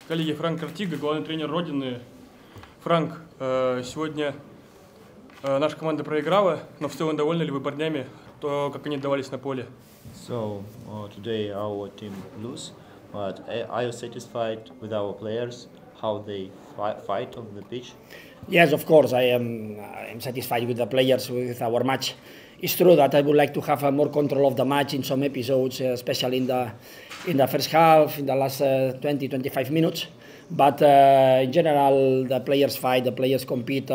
Коллеги, Франк Артига, главный тренер Родины. Франк, сегодня наша команда проиграла, но в целом довольны ли вы парнями, то, как они отдавались на поле? So today our team lose, but are you satisfied with our players, how they fight on the pitch? Yes, of course, I am satisfied with the players, with our match. It's true that I would like to have more control of the match in some episodes, especially in the first half, in the last 20-25 minutes. But in general, the players fight, the players compete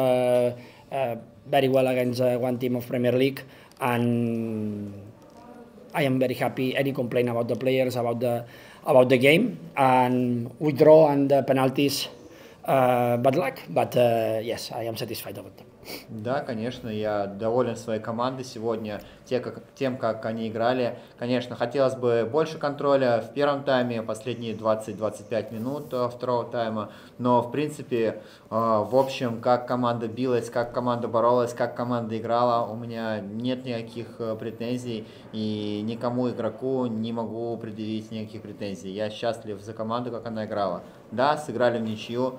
very well against one team of Premier League, and I am very happy. Any complaint about the players, about the game, and we draw and the penalties. Bad luck, but yes, I am satisfied about them. Да, конечно, я доволен своей командой сегодня, тем, как они играли. Конечно, хотелось бы больше контроля в первом тайме, последние 20-25 минут второго тайма, но, в принципе, в общем, как команда билась, как команда боролась, как команда играла, у меня нет никаких претензий, и никому игроку не могу предъявить никаких претензий. Я счастлив за команду, как она играла. Да, сыграли в ничью,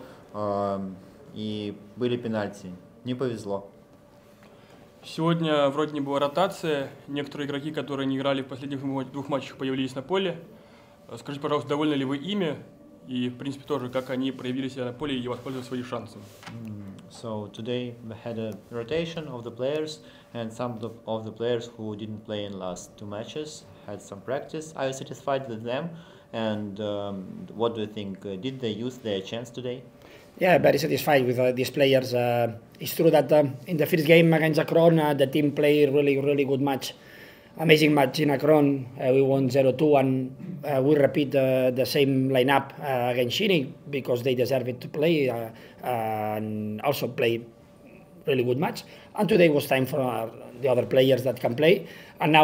и были пенальти. Не повезло. Сегодня вроде не была ротация. Некоторые игроки, которые не играли в последних двух матчах, появились на поле. Скажите, пожалуйста, довольны ли вы ими? И, в принципе, тоже, как они проявили себя на поле и воспользовались своими шансами? So today we had a rotation of the players, and some of the players who didn't play in last two matches had some practice. Are you satisfied with them? And what do you think? Did they use their chance today? Yeah, very satisfied with these players. It's true that in the first game against Akron, the team played really good match. Amazing match in Akron. We won 0-2, and we repeat the same lineup against Shinny because they deserve it to play and also play really good match. And today was time for the other players that can play. And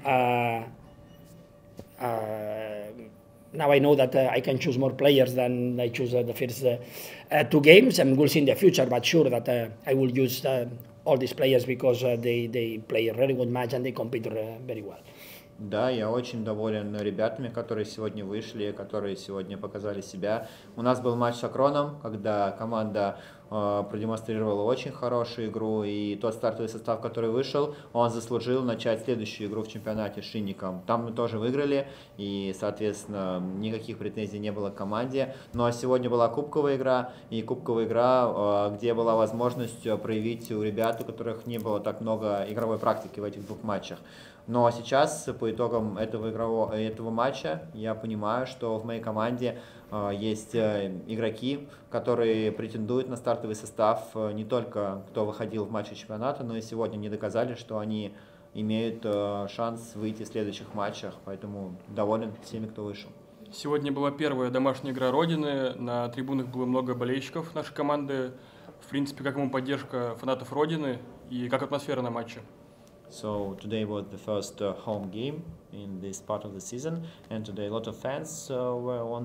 now I know that I can choose more players than I choose the first two games, and we'll see in the future. But sure that I will use all these players because they play a really good match and they compete very well. Да, я очень доволен ребятами, которые сегодня вышли, которые сегодня показали себя. У нас был матч с Акроном, когда команда продемонстрировала очень хорошую игру, и тот стартовый состав, который вышел, он заслужил начать следующую игру в чемпионате с Шинником. Там мы тоже выиграли, и, соответственно, никаких претензий не было к команде. Ну а сегодня была кубковая игра, где была возможность проявить у ребят, у которых не было так много игровой практики в этих двух матчах. Но сейчас, по итогам этого матча, я понимаю, что в моей команде есть игроки, которые претендуют на стартовый состав, не только кто выходил в матче чемпионата, но и сегодня не доказали, что они имеют шанс выйти в следующих матчах, поэтому доволен всеми, кто вышел. Сегодня была первая домашняя игра Родины, на трибунах было много болельщиков нашей команды. В принципе, как ему поддержка фанатов Родины и как атмосфера на матче? So today was the first home game in this part of the season, and today a lot of fans were on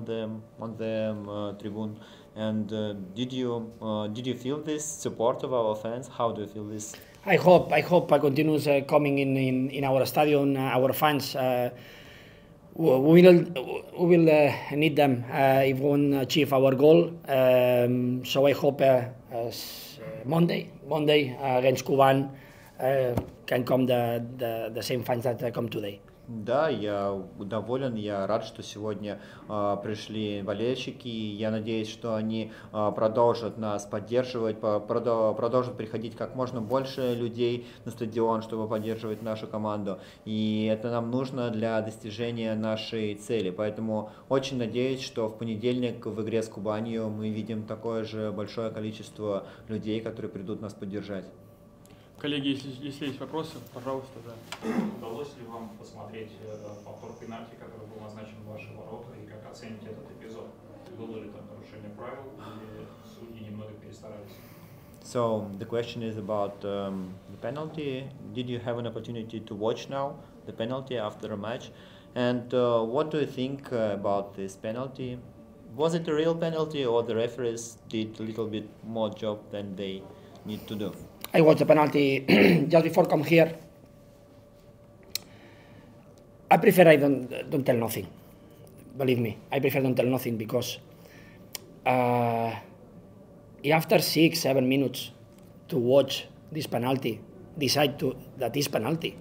the tribune. And did you feel this support of our fans? How do you feel this? I hope continues coming in our stadium. Our fans, we will need them if we want to achieve our goal. So I hope Monday against Kuban. Can come the same fans that come today. Да, я доволен, я рад, что сегодня пришли болельщики, и я надеюсь, что они продолжат нас поддерживать, продолжат приходить как можно больше людей на стадион, чтобы поддерживать нашу команду, и это нам нужно для достижения нашей цели, поэтому очень надеюсь, что в понедельник в игре с Кубанью мы видим такое же большое количество людей, которые придут нас поддержать. Коллеги, если есть вопросы, пожалуйста, да. Удалось ли вам посмотреть повтор пенальти, который был назначен в ваши ворота, и как оцените этот эпизод? Было ли там нарушение правил, или судьи немного перестарались? So the question is about the penalty. Did you have an opportunity to watch now the penalty after a match? And what do you think about this penalty? Was it a real penalty, or the referees did a little bit more job than they need to do? I watched the penalty just before come here. I prefer I don't tell nothing. Believe me, I prefer don't tell nothing because after 6-7 minutes to watch this penalty, decide that is penalty.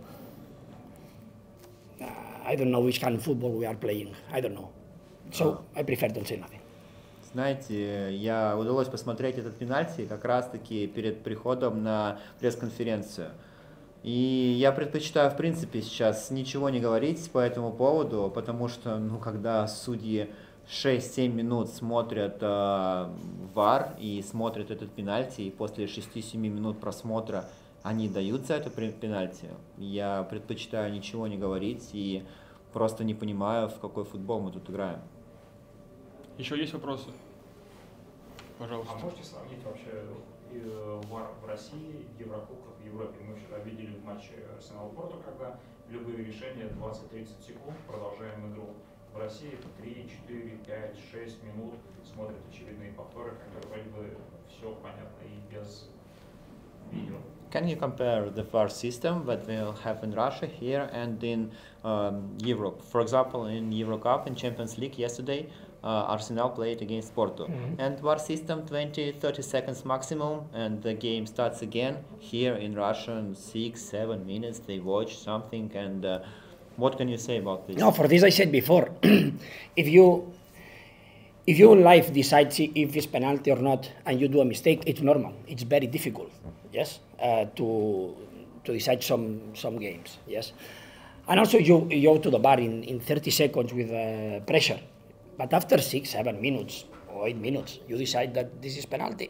I don't know which kind of football we are playing. I don't know. So I prefer don't say nothing. Знаете, удалось посмотреть этот пенальти как раз-таки перед приходом на пресс-конференцию. И я предпочитаю, в принципе, сейчас ничего не говорить по этому поводу, потому что, когда судьи 6-7 минут смотрят ВАР и смотрят этот пенальти, и после 6-7 минут просмотра они дают за это пенальти, я предпочитаю ничего не говорить и просто не понимаю, в какой футбол мы тут играем. Еще есть вопросы? Пожалуйста. А можете сравнить вообще ВАР в России, Еврокубках в Европе? Мы вчера видели в матче Арсенал-Порту, когда любые решения 20-30 секунд, продолжаем игру. В России 3, 4, 5, 6 минут смотрят очевидные повторы, которые вроде бы все понятно и без видео. Can you compare the VAR system that we have in Russia here and in Europe? For example, in Eurocup and Champions League yesterday, Arsenal played against Porto. And VAR system 20-30 seconds maximum and the game starts again. Here in Russia, in 6-7 minutes they watch something and what can you say about this? No, for this I said before, if you live decides if it's penalty or not and you do a mistake, it's normal. It's very difficult, yes, to decide some games, yes. And also you go to the bar in 30 seconds with pressure. But after 6-7 minutes or 8 minutes, you decide that this is penalty.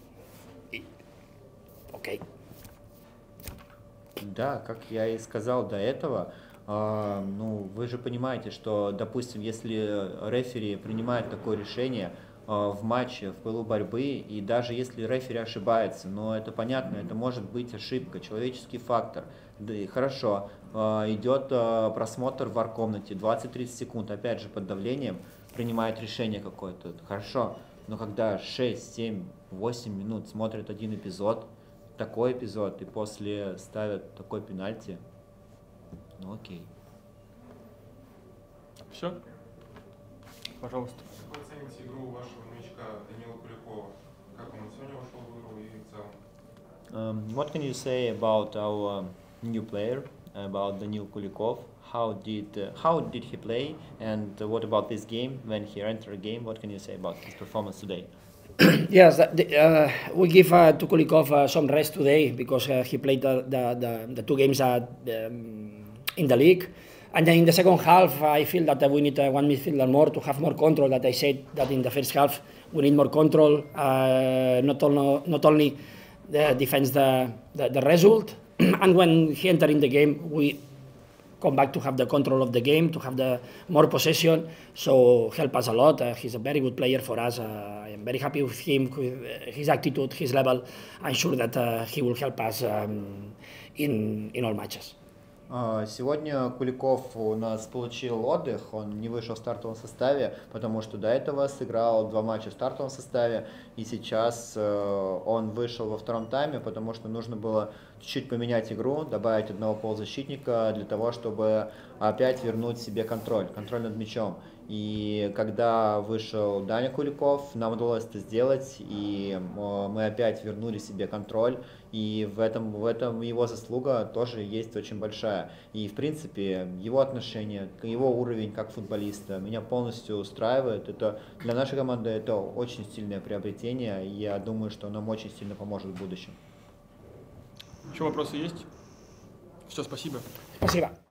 Okay. Да, как я и сказал до этого, вы же понимаете, что, допустим, если рефери принимает такое решение в матче, в пылу борьбы, и даже если рефери ошибается, но это понятно, это может быть ошибка, человеческий фактор. Да и хорошо, идет просмотр в вар-комнате, 20-30 секунд, опять же под давлением, принимает решение какое-то, хорошо, но когда 6, 7, 8 минут смотрят один эпизод, такой эпизод, и после ставят такой пенальти, окей. Все? Пожалуйста. Как вы оцените игру вашего новичка Данила Куликова? Как он сегодня вошел в игру и в целом? What can you say about our new player, about Danil Kulikov? How did he play, and what about this game when he entered a game? What can you say about his performance today? Yes, we give to Kulikov some rest today because he played the 2 games in the league. And then in the second half, I feel that we need one midfielder more to have more control. That I said that in the first half we need more control, not only defense the result. And when he entered in the game, we come back to have the control of the game, to have the more possession. So help us a lot. He's a very good player for us. I am very happy with him, with his attitude, his level. I'm sure that he will help us in all matches. Сегодня Куликов у нас получил отдых, он не вышел в стартовом составе, потому что до этого сыграл 2 матча в стартовом составе, и сейчас он вышел во втором тайме, потому что нужно было чуть-чуть поменять игру, добавить одного полузащитника для того, чтобы опять вернуть себе контроль над мячом. И когда вышел Даня Куликов, нам удалось это сделать, и мы опять вернули себе контроль, и в этом его заслуга тоже есть очень большая. И в принципе его отношение, его уровень как футболиста меня полностью устраивает. Это для нашей команды это очень сильное приобретение, и я думаю, что нам очень сильно поможет в будущем. Еще вопросы есть? Все, спасибо. Спасибо.